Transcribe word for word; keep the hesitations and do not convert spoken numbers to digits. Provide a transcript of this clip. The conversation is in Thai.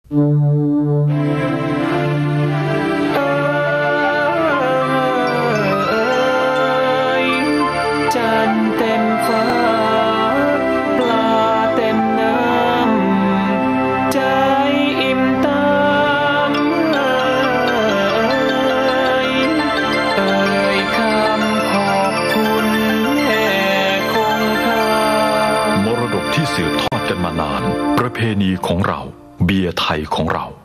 จันเต็มฟ้าปลาเต็มน้ำใจอิ่มตามเอ่ยเอ่ยคำขอบคุณแม่คงคามรดกที่สืบทอดกันมานานประเพณีของเราเบียร์ไทยของเรา